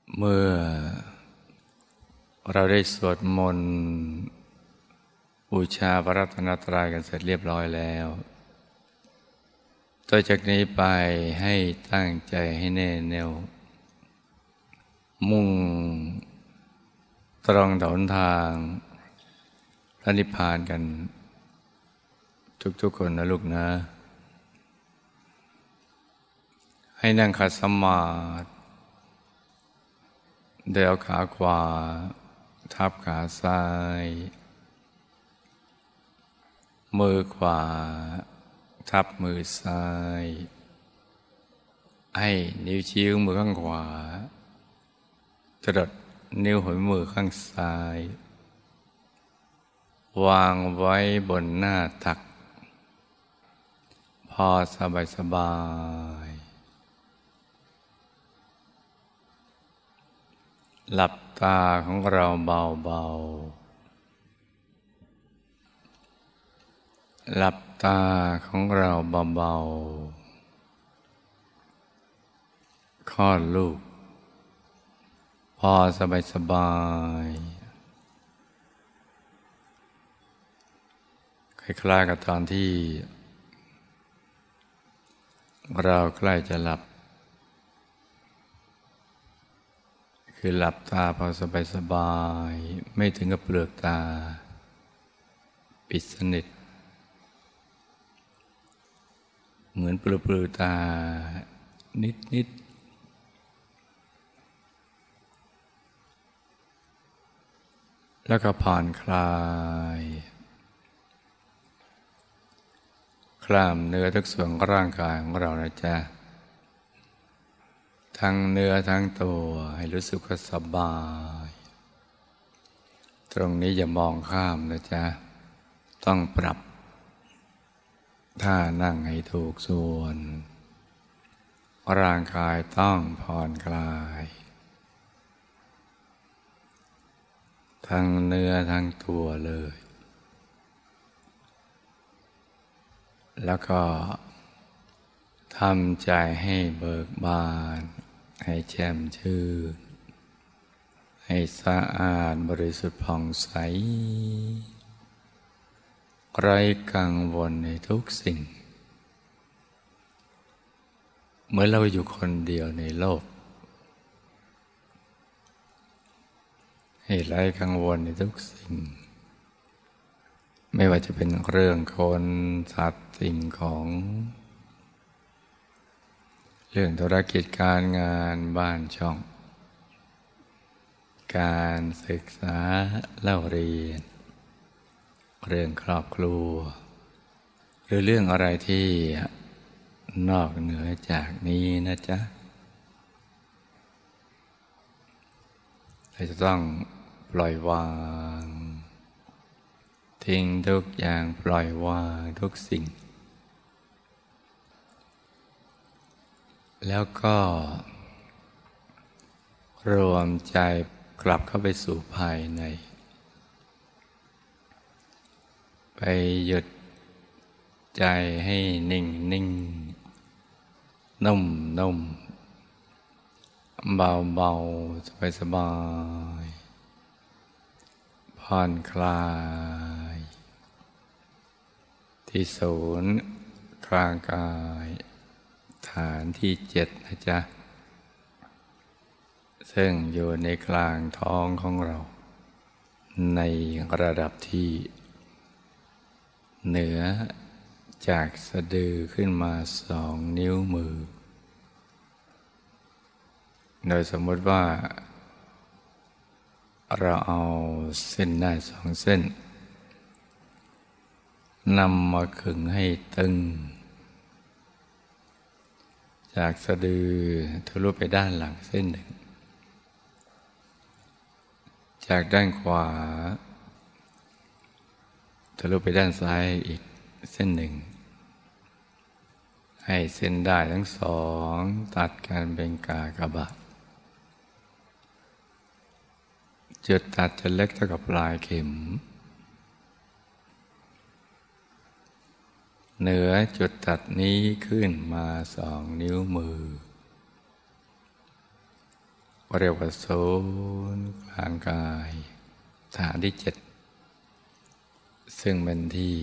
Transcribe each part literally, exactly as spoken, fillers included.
เมื่อเราได้สวดมนต์บูชาพระรัตนตรัยกันเสร็จเรียบร้อยแล้วต่อจากนี้ไปให้ตั้งใจให้แน่แน่วมุ่งตรงต่อหนทางพระนิพพานกันทุกๆคนนะลูกนะให้นั่งขัดสมาธิโดยเอาขาขวาทับขาซ้ายมือขวาทับมือซ้ายให้นิ้วชี้ของมือข้างขวาจรดนิ้วหัวมือข้างซ้ายวางไว้บนหน้าตักพอสบายสบายหลับตาของเราเบาๆหลับตาของเราเบาๆคลอดลูกพอสบายสบายคล้ายๆกับตอนที่เราใกล้จะหลับคือหลับตาพอสบายสบายไม่ถึงกับเปลือกตาปิดสนิทเหมือนเปลือกตานิดนิดแล้วก็ผ่อนคลายกล้ามเนื้อทุกส่วนของร่างกายของเรานะจ๊ะทั้งเนื้อทั้งตัวให้รู้สึกว่าสบายตรงนี้อย่ามองข้ามนะจ๊ะต้องปรับท่านั่งให้ถูกส่วนร่างกายต้องผ่อนคลายทั้งเนื้อทั้งตัวเลยแล้วก็ทำใจให้เบิกบานให้แจ่มชื่นให้สะอาดบริสุทธิ์ผ่องใสไร้กังวลในทุกสิ่งเหมือนเราอยู่คนเดียวในโลกให้ไร้กังวลในทุกสิ่งไม่ว่าจะเป็นเรื่องคนสัตว์สิ่งของเรื่องธุรกิจการงานบ้านช่องการศึกษาเล่าเรียนเรื่องครอบครัวหรือเรื่องอะไรที่นอกเหนือจากนี้นะจ๊ะเราจะต้องปล่อยวางทิ้งทุกอย่างปล่อยวางทุกสิ่งแล้วก็รวมใจกลับเข้าไปสู่ภายในไปหยุดใจให้นิ่งนิ่งนุ่มนุ่มเบาเบาสบายสบายผ่อนคลายที่ศูนย์กลางกายฐานที่เจ็ดนะจ๊ะซึ่งอยู่ในกลางท้องของเราในระดับที่เหนือจากสะดือขึ้นมาสองนิ้วมือโดยสมมติว่าเราเอาเส้นได้สองเส้นนำมาขึงให้ตึงจากสะดือทะลุไปด้านหลังเส้นหนึ่งจากด้านขวาทะลุไปด้านซ้ายอีกเส้นหนึ่งให้เส้นได้ทั้งสองตัดกันเป็นกากบาทจุดตัดจะเล็กเท่ากับปลายเข็มเหนือจุดตัดนี้ขึ้นมาสองนิ้วมือเรียกว่าศูนย์กลางกายฐานที่เจ็ดซึ่งเป็นที่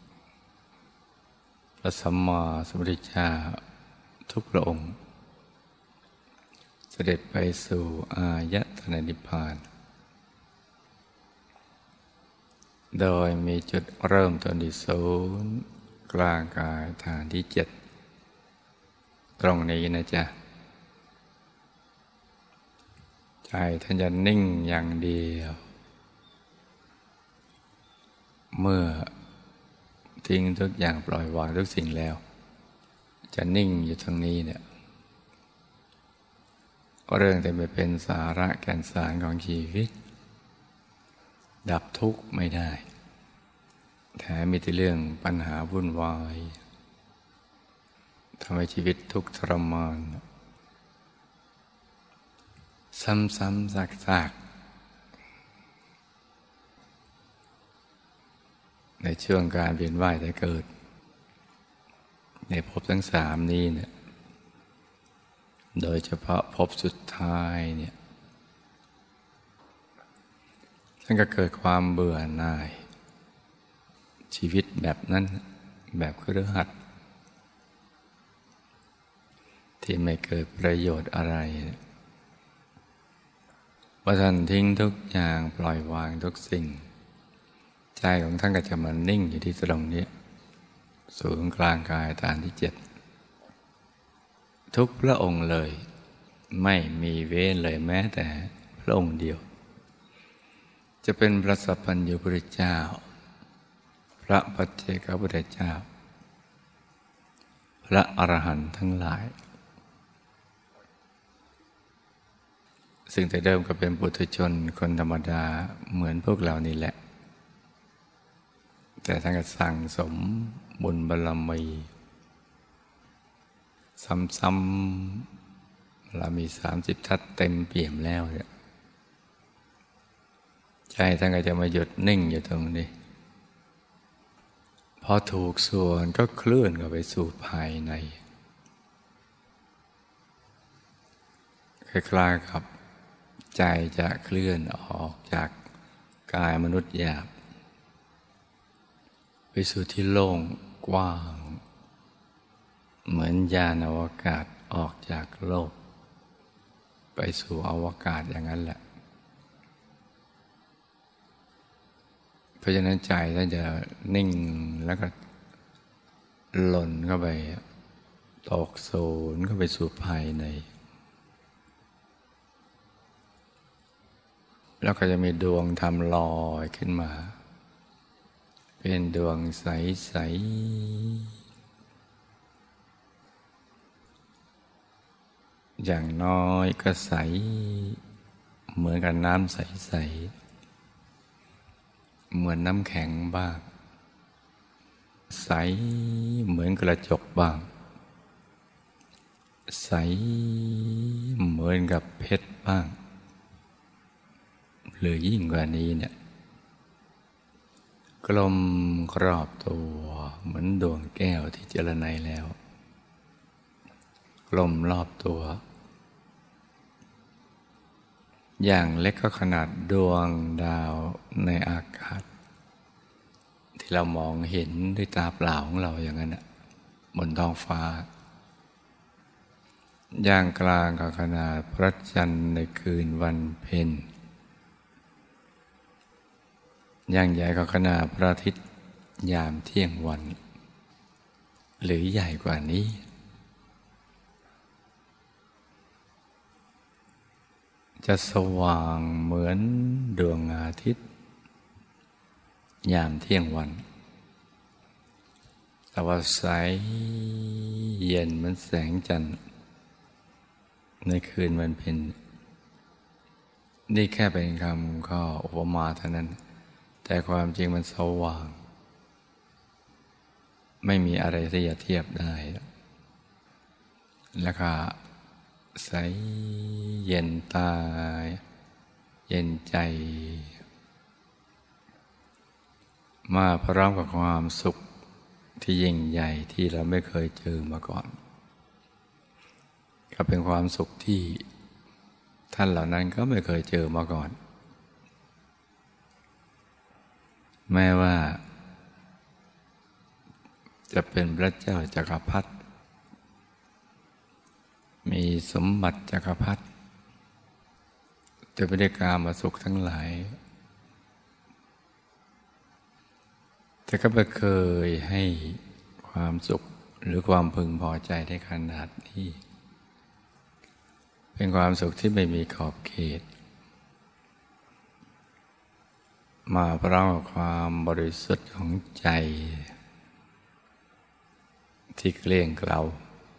พระสัมมาสัมพุทธเจ้าทุกพระองค์เสด็จไปสู่อายตนะนิพพานโดยมีจุดเริ่มต้นที่ศูนย์กลางกายฐานที่เจ็ดตรงนี้นะจ๊ะใจท่านจะนิ่งอย่างเดียวเมื่อทิ้งทุกอย่างปล่อยวางทุกสิ่งแล้วจะนิ่งอยู่ตรงนี้เนี่ยเรื่องที่ไม่เป็นสาระแก่นสารของชีวิตดับทุกข์ไม่ได้แถมมีแต่เรื่องปัญหาวุ่นวายทำให้ชีวิตทุกข์ทรมานซ้ำๆซากๆในช่วงการเวียนว่ายแต่เกิดในภพทั้งสามนี้เนี่ยโดยเฉพาะภพสุดท้ายเนี่ยท่านก็เกิดความเบื่อหน่ายชีวิตแบบนั้นแบบคฤหัสถ์ที่ไม่เกิดประโยชน์อะไรพอท่านทิ้งทุกอย่างปล่อยวางทุกสิ่งใจของท่านก็จะมานิ่งอยู่ที่ตรงนี้ศูนย์กลางกายฐานที่เจ็ดทุกพระองค์เลยไม่มีเว้นเลยแม้แต่พระองค์เดียวจะเป็นพระสัพพัญญูพุทธเจ้าพระปัจเจกพุทธเจ้าพระอรหันต์ทั้งหลายซึ่งแต่เดิมก็เป็นปุถุชนคนธรรมดาเหมือนพวกเรานี่แหละแต่ท่านก็สั่งสมบุญบารมีซ้ำๆเรามีสามสิบทัศเต็มเปี่ยมแล้วเนี่ยใจท่านก็จะมาหยุดนิ่งอยู่ตรงนี้พอถูกส่วนก็เคลื่อนเข้าไปสู่ภายในคล้ายๆกับใจจะเคลื่อนออกจากกายมนุษย์หยาบไปสู่ที่โล่งกว้างเหมือนยานอวกาศออกจากโลกไปสู่อวกาศอย่างนั้นแหละเพราะฉะนั้นใจท่านจะนิ่งแล้วก็หล่นเข้าไปตกศูนย์เข้าไปสู่ภายในแล้วก็จะมีดวงธรรมลอยขึ้นมาเป็นดวงใสๆอย่างน้อยก็ใสเหมือนกับน้ำใสๆเหมือนน้ำแข็งบ้างใสเหมือนกระจกบ้างใสเหมือนกับเพชรบ้างหรือยิ่งกว่านี้เนี่ยกลมกรอบตัวเหมือนดวงแก้วที่เจรไนแล้วกลมรอบตัวอย่างเล็กก็ขนาดดวงดาวในอากาศที่เรามองเห็นด้วยตาเปล่าของเราอย่างนั้นบนท้องฟ้าอย่างกลางก็ขนาดพระจันทร์ในคืนวันเพ็ญอย่างใหญ่ก็ขนาดพระอาทิตย์ยามเที่ยงวันหรือใหญ่กว่านี้จะสว่างเหมือนดวงอาทิตย์ยามเที่ยงวันแต่ว่าใสเย็นเหมือนแสงจันทร์ในคืนวันเพ็ญนี่แค่เป็นคำข้ออุปมาเท่านั้นแต่ความจริงมันสว่างไม่มีอะไรที่จะเทียบได้แล้วก็ใสเย็นตาเย็นใจมาพร้อมกับความสุขที่ยิ่งใหญ่ที่เราไม่เคยเจอมาก่อนก็เป็นความสุขที่ทท่านเหล่านั้นก็ไม่เคยเจอมาก่อนแม้ว่าจะเป็นพระเจ้าจักรพรรดิมีสมบัติจักรพรรดิจะไม่ได้กามาสุขทั้งหลายแต่ก็ไม่เคยให้ความสุขหรือความพึงพอใจได้ขนาดนี้เป็นความสุขที่ไม่มีขอบเขตมาเพราะความบริสุทธิ์ของใจที่เกลี้ยงเกลา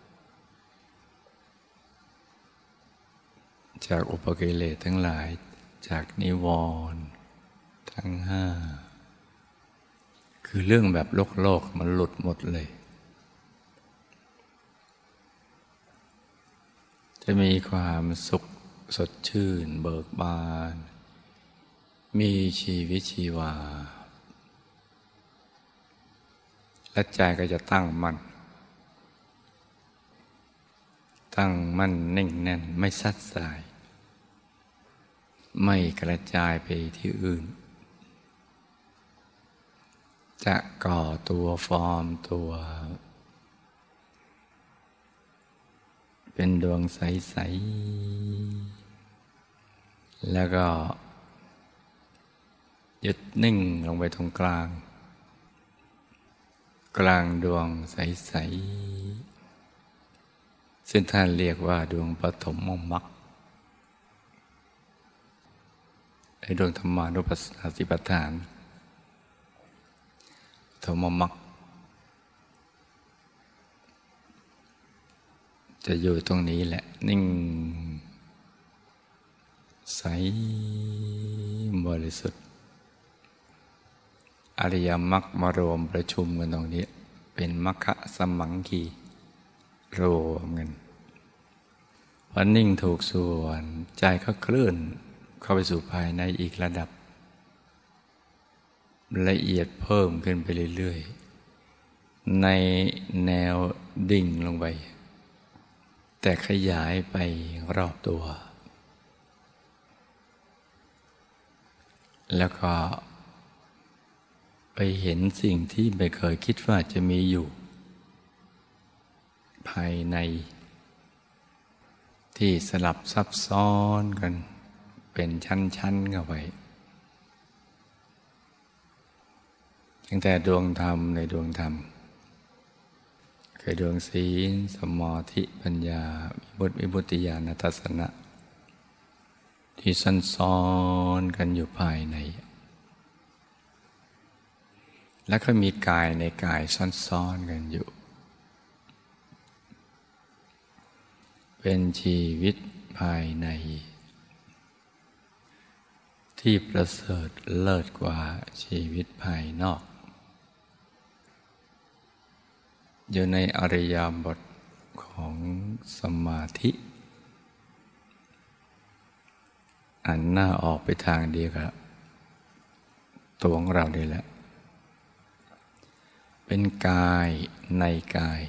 จากอุปกิเลสทั้งหลายจากนิวรณ์ทั้งห้าคือเรื่องแบบโลกโลกมันหลุดหมดเลยจะมีความสุขสดชื่นเบิกบานมีชีวิตชีวาและใจก็จะตั้งมั่นตั้งมั่นนิ่งแน่นไม่ซัดสายไม่กระจายไปที่อื่นจะก่อตัวฟอร์มตัวเป็นดวงใสๆแล้วก็หยุดนิ่งลงไปตรงกลางกลางดวงใสๆซึ่งท่านเรียกว่าดวงปฐมมรรคในดวงธรรมานุปัสสนาสติปัฏฐานปฐมมรรคจะอยู่ตรงนี้แหละนิ่งใสบริสุทธิ์อริยมรรคมารวมประชุมกันตรงนี้เป็นมรรคสมังคีรวมกันพอนิ่งถูกส่วนใจก็เคลื่อนเข้าไปสู่ภายในอีกระดับละเอียดเพิ่มขึ้นไปเรื่อยๆในแนวดิ่งลงไปแต่ขยายไปรอบตัวแล้วก็ไปเห็นสิ่งที่ไม่เคยคิดว่าจะมีอยู่ภายในที่สลับซับซ้อนกันเป็นชั้นๆเข้าไปตั้งแต่ดวงธรรมในดวงธรรมคือดวงศีลสมาธิปัญญาวิมุตติวิมุตติญาณทัสสนะที่ซ่อนซ้อนกันอยู่ภายในแล้วก็มีกายในกายซ้อนๆกันอยู่เป็นชีวิตภายในที่ประเสริฐเลิศกว่าชีวิตภายนอกอยู่ในอริยบทของสมาธิอันน่าออกไปทางเดียวกับตัวของเรานี่แหละเป็นกายในกาย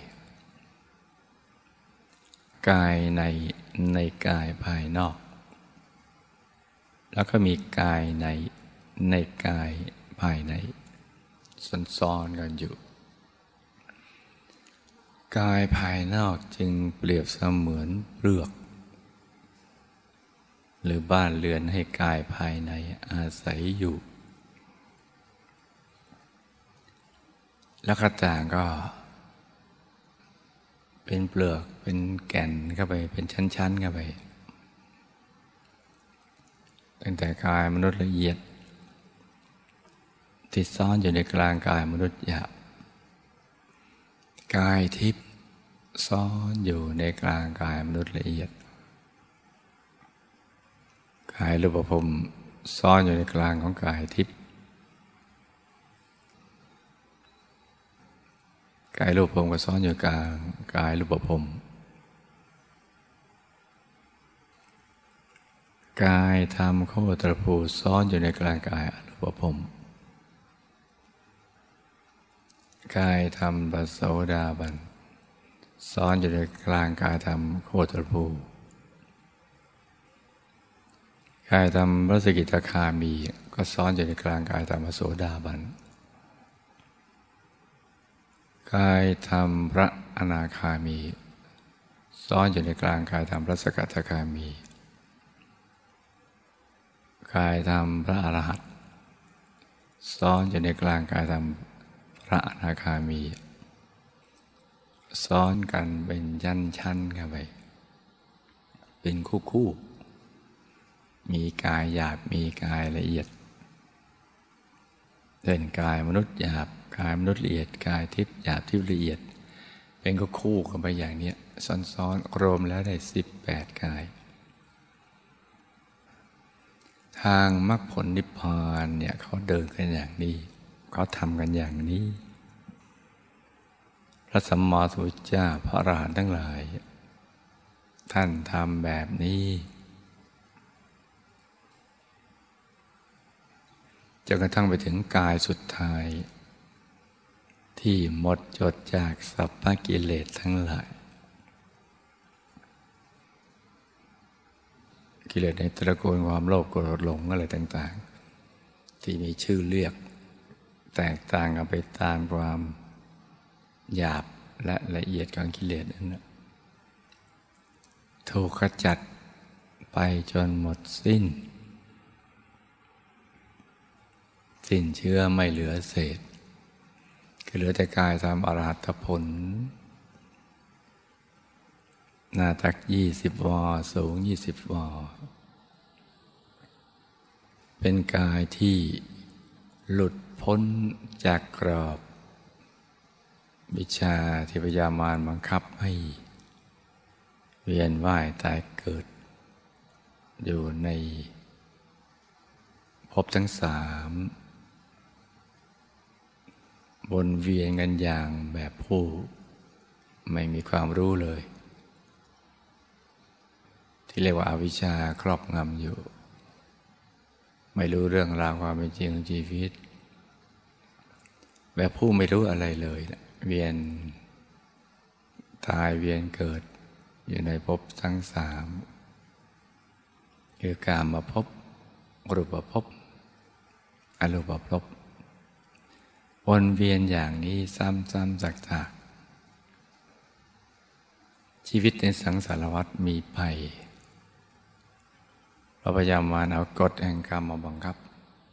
กายในในกายภายนอกแล้วก็มีกายในในกายภายในซ้อนๆกันอยู่กายภายนอกจึงเปรียบเสมือนเปลือกหรือบ้านเรือนให้กายภายในอาศัยอยู่แล้วก็ต่างก็เป็นเปลือกเป็นแก่นเข้าไปเป็นชั้นๆเข้าไปตั้งแต่กายมนุษย์ละเอียดที่ซ่อนอยู่ในกลางกายมนุษย์หยาบกายทิพย์ซ่อนอยู่ในกลางกายมนุษย์ละเอียดกายรูปภพซ่อนอยู่ในกลางของกายทิพย์กายรูปภพก็ซ่อนอยู่กลางกายรูปภพกายธรรมโคตรภูซ่อนอยู่ในกลางกายอรูปภพกายธรรมปโสดาบันซ่อนอยู่ในกลางกายธรรมโคตรภูกายธรรมพระสกิทาคามีก็ซ้อนอยู่ในกลางกายธรรมพระโสดาบันกายธรรมพระอนาคามีซ้อนอยู่ในกลางกายธรรมพระสกทาคามีกายธรรมพระอรหันต์ซ้อนอยู่ในกลางกายธรรมพระอนาคามีซ้อนกันเป็นชั้นชั้นกันไปเป็นคู่คู่มีกายหยาบมีกายละเอียดเป็นกายมนุษย์หยาบกายมนุษย์ละเอียดกายทิพย์หยาบทิพย์ละเอียดเป็นคู่คู่กันไปอย่างนี้ซ้อนๆรวมแล้วได้สิบแปดกายทางมรรคผลนิพพานเนี่ยเขาเดินกันอย่างนี้เขาทำกันอย่างนี้พระสัมมาสัมพุทธเจ้าพระอรหันต์ทั้งหลายท่านทำแบบนี้จนกระทั่งไปถึงกายสุดท้ายที่หมดจดจากสัพพกิเลสทั้งหลายกิเลสในตระกูลความโลภโกรธหลงอะไรต่างๆที่มีชื่อเรียกแตกต่างกันไปตามความหยาบและละเอียดของกิเลสนั้นถูกขจัดไปจนหมดสิ้นสิ้นเชื้อไม่เหลือเศษก็เหลือแต่กายธรรมอรหัตผลหน้าตักยี่สิบวาสูงยี่สิบวาเป็นกายที่หลุดพ้นจากกรอบวิชาที่พยามารบังคับให้เวียนว่ายตายเกิดอยู่ในภพทั้งสามวนเวียนกันอย่างแบบผู้ไม่มีความรู้เลยที่เรียกว่าอวิชชาครอบงำอยู่ไม่รู้เรื่องราวความเป็นจริงของชีวิตแบบผู้ไม่รู้อะไรเลยเวียนตายเวียนเกิดอยู่ในภพทั้งสามคือกามภพรูปภพอรูปภพวนเวียนอย่างนี้ซ้ำๆซักๆชีวิตในสังสารวัฏมีภัยเพราะพยายามมาเอากฎแห่งกรรมมาบังคับ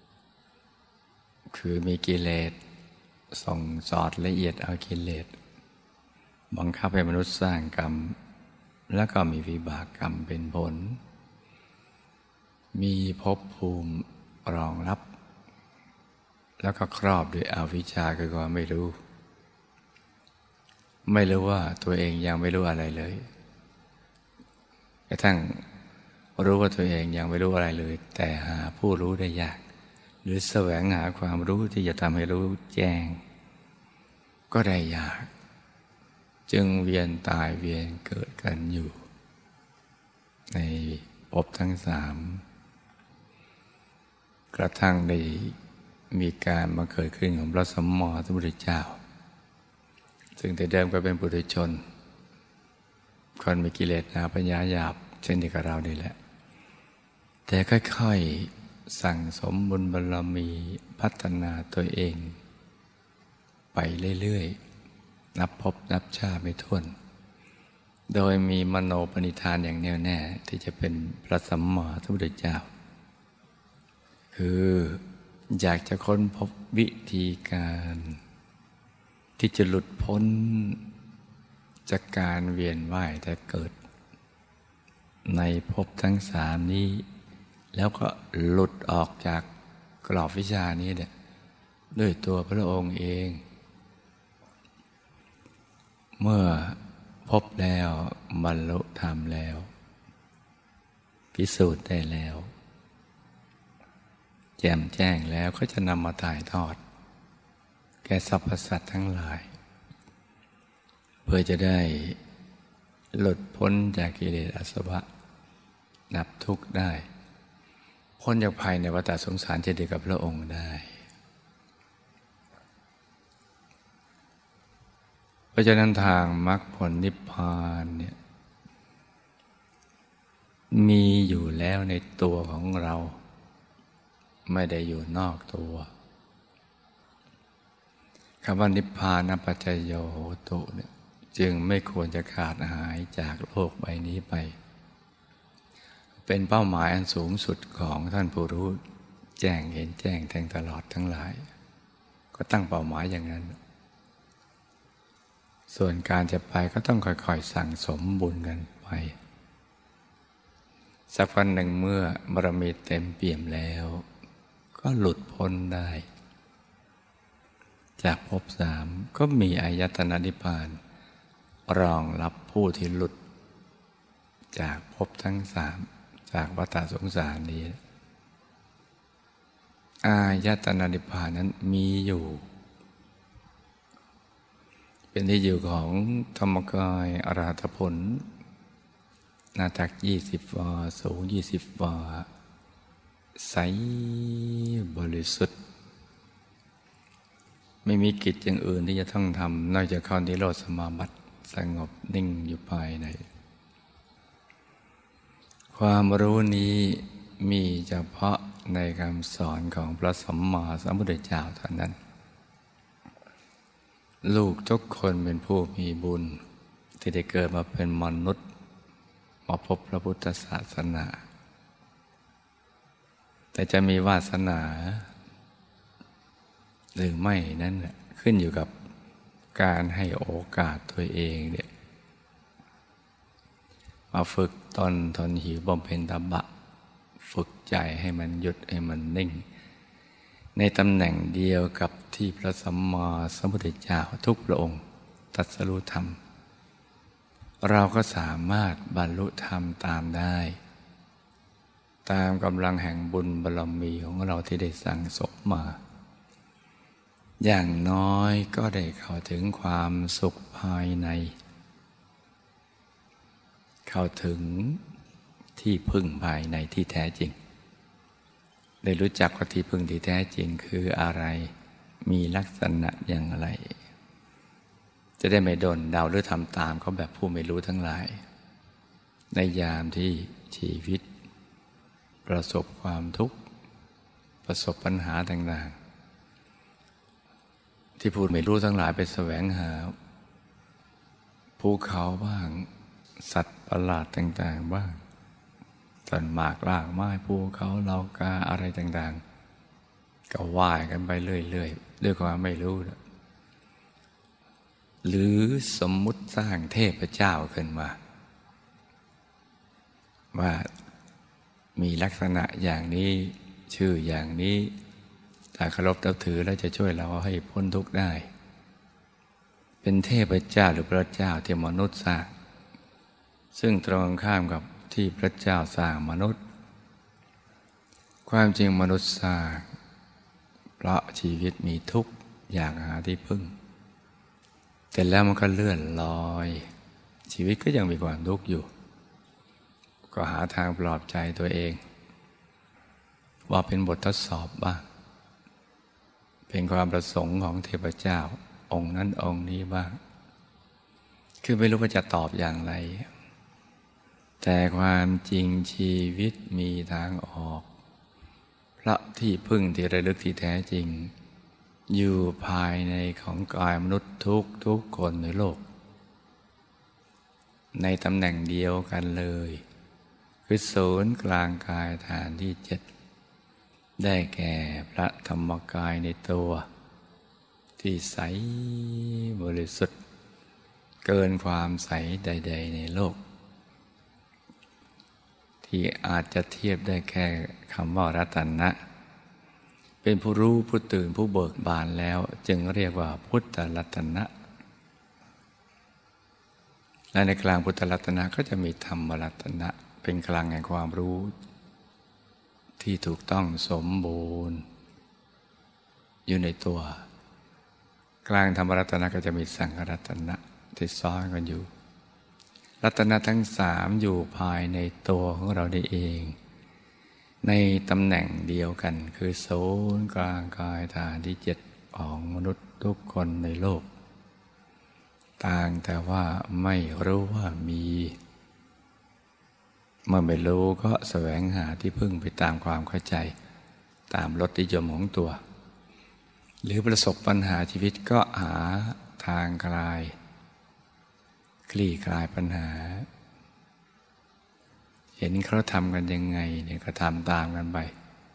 คือมีกิเลสส่งสอดละเอียดเอากิเลสบังคับให้มนุษย์สร้างกรรมแล้วก็มีวิบากกรรมเป็นผลมีภพภูมิรองรับแล้วก็ครอบด้วยอวิชชาคือความไม่รู้ไม่รู้ว่าตัวเองยังไม่รู้อะไรเลยกระทั่งรู้ว่าตัวเองยังไม่รู้อะไรเลยแต่หาผู้รู้ได้ยากหรือแสวงหาความรู้ที่จะทำให้รู้แจ้งก็ได้ยากจึงเวียนตายเวียนเกิดกันอยู่ในภพทั้งสามกระทั่งได้มีการมาเกิดขึ้นของพระสัมมาสัมพุทธเจ้าซึ่งแต่เดิมก็เป็นปุถุชนคนมีกิเลสหนาปัญญาหยาบเช่นเดียวกับเรานี่แหละแต่ค่อยๆสั่งสมบุญบารมีพัฒนาตัวเองไปเรื่อยๆนับพบนับชาติไม่ถ้วนโดยมีมโนปณิธานอย่างแน่วแน่ที่จะเป็นพระสัมมาสัมพุทธเจ้าคืออยากจะค้นพบวิธีการที่จะหลุดพ้นจากการเวียนว่ายแต่เกิดในภพทั้งสามนี้แล้วก็หลุดออกจากกรอบวิชานี้เนี่ยด้วยตัวพระองค์เองเมื่อพบแล้วบรรลุธรรมแล้วพิสูจน์ได้แล้วแจ่มแจ้งแล้วก็จะนำมาถ่ายทอดแก่สรรพสัตว์ทั้งหลายเพื่อจะได้หลุดพ้นจากกิเลสอาสวะดับทุกข์ได้พ้นจากภัยในวัฏสงสารเช่นเดียวกับพระองค์ได้เพราะฉะนั้นทางมรรคผลนิพพานเนี่ยมีอยู่แล้วในตัวของเราไม่ได้อยู่นอกตัวคำว่านิพพานปัจจโยโหตุเนี่ยจึงไม่ควรจะขาดหายจากโลกใบนี้ไปเป็นเป้าหมายอันสูงสุดของท่านผู้รู้แจ้งเห็นแจ้งแทงตลอดทั้งหลายก็ตั้งเป้าหมายอย่างนั้นส่วนการจะไปก็ต้องค่อยๆสั่งสมบุญกันไปสักวันหนึ่งเมื่อบารมีเต็มเปี่ยมแล้วก็หลุดพ้นได้จากภพสามก็มีอายตนะนิพพานรองรับผู้ที่หลุดจากภพทั้งสามจากวัฏสงสารนี้อายตนะนิพพานนั้นมีอยู่เป็นที่อยู่ของธรรมกายอรหัตผลหน้าตักยี่สิบวาสูงยี่สิบวาใสบริสุทธิ์ไม่มีกิจอย่างอื่นที่จะต้องทำนอกจากเข้านิโรธสมาบัติสงบนิ่งอยู่ภายในความรู้นี้มีเฉพาะในคำสอนของพระสัมมาสัมพุทธเจ้าเท่านั้นลูกทุกคนเป็นผู้มีบุญที่ได้เกิดมาเป็นมนุษย์มาพบพระพุทธศาสนาแต่จะมีวาสนาหรือไม่นั้นขึ้นอยู่กับการให้โอกาสตัวเองเนี่ยมาฝึกตนทนหิวบำเพ็ญตบะฝึกใจให้มันหยุดให้มันนิ่งในตำแหน่งเดียวกับที่พระสัมมาสัมพุทธเจ้าทุกพระองค์ตรัสรู้ธรรมเราก็สามารถบรรลุธรรมตามได้ตามกำลังแห่งบุญบารมีของเราที่ได้สั่งสมมาอย่างน้อยก็ได้เข้าถึงความสุขภายในเข้าถึงที่พึ่งภายในที่แท้จริงได้รู้จักว่าที่พึ่งที่แท้จริงคืออะไรมีลักษณะอย่างไรจะได้ไม่โดนเดาหรือทำตามเขาแบบผู้ไม่รู้ทั้งหลายในยามที่ชีวิตประสบความทุกข์ประสบปัญหาต่างๆที่ผู้ไม่รู้ทั้งหลายไปแสวงหาภูเขาบ้างสัตว์ประหลาดต่างๆบ้างต้นหมากรากไม้ภูเขาเหล่ากาอะไรต่างๆก็ว่ายกันไปเรื่อยๆด้วยความไม่รู้นะหรือสมมุติสร้างเทพเจ้าขึ้นมาว่ามีลักษณะอย่างนี้ชื่ออย่างนี้ถ้าเคารพนับถือแล้วจะช่วยเราให้พ้นทุกข์ได้เป็นเทพเจ้าหรือพระเจ้าที่มนุษย์สร้างซึ่งตรงข้ามกับที่พระเจ้าสร้างมนุษย์ความจริงมนุษย์สร้างเพราะชีวิตมีทุกข์อยากหาที่พึ่งแต่แล้วมันก็เลื่อนลอยชีวิตก็ยังมีความทุกข์อยู่ก็หาทางปลอบใจตัวเองว่าเป็นบททดสอบบ้างเป็นความประสงค์ของเทพเจ้าองค์นั้นองค์นี้บ้างคือไม่รู้ว่าจะตอบอย่างไรแต่ความจริงชีวิตมีทางออกพระที่พึ่งที่ระลึกที่แท้จริงอยู่ภายในของกายมนุษย์ทุกทุกคนในโลกในตำแหน่งเดียวกันเลยคือศูนย์กลางกายฐานที่เจ็ดได้แก่พระธรรมกายในตัวที่ใสบริสุทธิ์เกินความใสใดๆในโลกที่อาจจะเทียบได้แค่คำว่ารัตนะเป็นผู้รู้ผู้ตื่นผู้เบิกบานแล้วจึงเรียกว่าพุทธรัตนะและในกลางพุทธรัตนะก็จะมีธรรมรัตนะเป็นกลางแห่งความรู้ที่ถูกต้องสมบูรณ์อยู่ในตัวกลางธรรมรัตนะก็จะมีสังฆรัตนะที่ซ้อนกันอยู่รัตนะทั้งสามอยู่ภายในตัวของเราได้เองในตำแหน่งเดียวกันคือศูนย์กลางกายฐานที่เจ็ดของมนุษย์ทุกคนในโลกต่างแต่ว่าไม่รู้ว่ามีเมื่อไม่รู้ก็แสวงหาที่พึ่งไปตามความเข้าใจตามรสนิยมของตัวหรือประสบปัญหาชีวิตก็หาทางคลายคลี่คลายปัญหาเห็นเขาทำกันยังไงเนี่ยก็ทำตามกันไป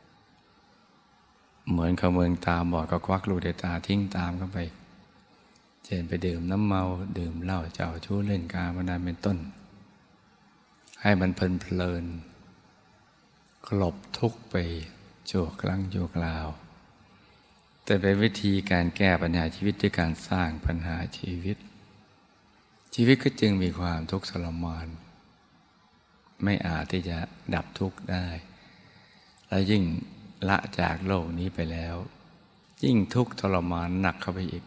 เหมือนเขาเมืองตาบอดก็ควักลูกในตาทิ้งตามเข้าไปเช่นไปดื่มน้ำเมาดื่มเหล้าเจ้าชู้เล่นการพนันเป็นต้นให้มันเพลินเพลินกลบทุกข์ไปชั่วครั้งชั่วคราวแต่เป็นวิธีการแก้ปัญหาชีวิตด้วยการสร้างปัญหาชีวิตชีวิตก็จึงมีความทุกข์ทรมานไม่อาจที่จะดับทุกข์ได้และยิ่งละจากโลกนี้ไปแล้วยิ่งทุกข์ทรมานหนักเข้าไปอีก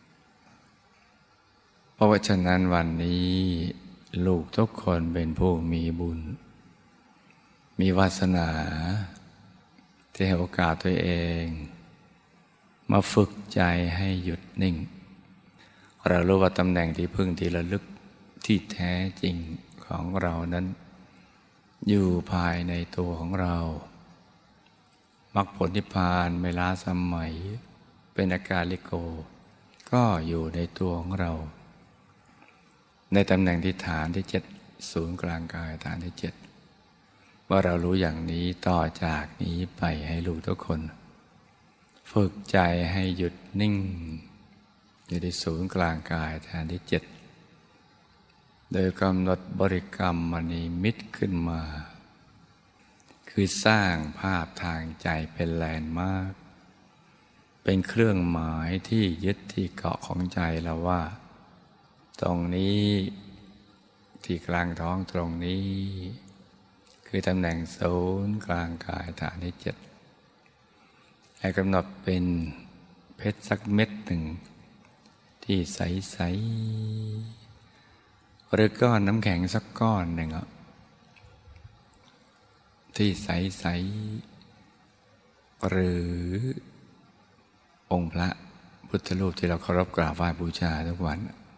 เพราะฉะนั้นวันนี้ลูกทุกคนเป็นผู้มีบุญมีวาสนาที่ให้โอกาสตัวเองมาฝึกใจให้หยุดนิ่งเรารู้ว่าตำแหน่งที่พึ่งที่ระลึกที่แท้จริงของเรานั้นอยู่ภายในตัวของเรามรรคผลนิพพานไม่ล้าสมัยเป็นอากาลิโกก็อยู่ในตัวของเราในตำแหน่งที่ฐานที่เจ็ดศูนย์กลางกายฐานที่เจ็ดว่าเรารู้อย่างนี้ต่อจากนี้ไปให้ลูกทุกคนฝึกใจให้หยุดนิ่งอยู่ในศูนย์กลางกายฐานที่เจ็ดโดยกำหนดบริกรรมมณีมิตขึ้นมาคือสร้างภาพทางใจเป็นแลนด์มาร์คเป็นเครื่องหมายที่ยึดที่เกาะของใจเราว่าตรงนี้ที่กลางท้องตรงนี้คือตำแหน่งศูนย์กลางกายฐานที่เจ็ดให้กำหนดเป็นเพชรสักเม็ดหนึ่งที่ใสๆหรือก้อนน้ำแข็งสักก้อนหนึ่งที่ใสๆหรือองค์พระพุทธรูปที่เราเคารพกราบไหว้บูชาทุกวัน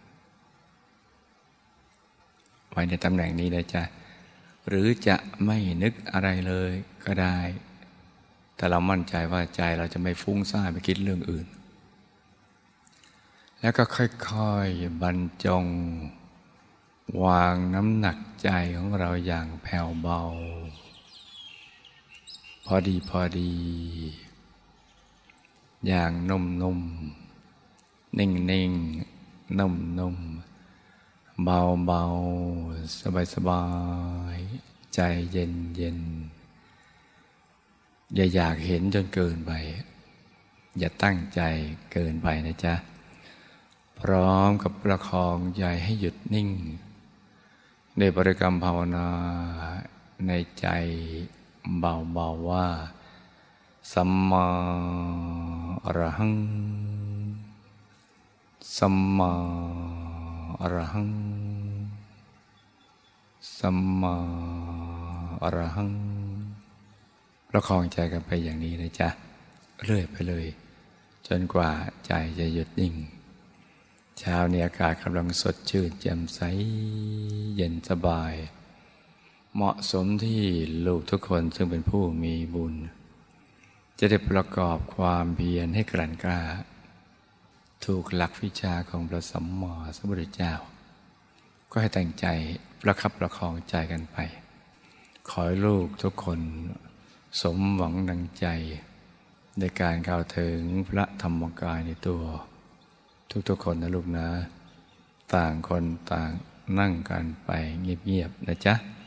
ไว้ในตำแหน่งนี้เลยจ้ะหรือจะไม่นึกอะไรเลยก็ได้แต่เรามั่นใจว่าใจเราจะไม่ฟุ้งซ่านไปคิดเรื่องอื่นแล้วก็ค่อยๆบรรจงวางน้ำหนักใจของเราอย่างแผ่วเบาพอดีพอดีอย่างนุ่มนุ่มนิ่งนิ่งนุ่มนุ่มเบาเบาสบายสบายใจเย็นเย็นอย่าอยากเห็นจนเกินไปอย่าตั้งใจเกินไปนะจ๊ะพร้อมกับประคองใจให้หยุดนิ่งในบริกรรมภาวนาในใจเบาๆว่าสัมมาอรหังสัมมาอรหังสัมมาอรหังประคองใจกันไปอย่างนี้นะจ๊ะเรื่อยไปเลยจนกว่าใจจะหยุดนิ่งเช้านี้อากาศกำลังสดชื่นแจ่มใสเย็นสบายเหมาะสมที่ลูกทุกคนซึ่งเป็นผู้มีบุญจะได้ประกอบความเพียรให้กลั่นกล้าถูกหลักวิชาของพระสัมมาสัมพุทธเจ้าก็ให้ตั้งใจประคับประคองใจกันไปขอให้ลูกทุกคนสมหวังดังใจในการเข้าถึงพระธรรมกายในตัวทุกๆคนนะลูกนะต่างคนต่างนั่งกันไปเงียบๆนะจ๊ะ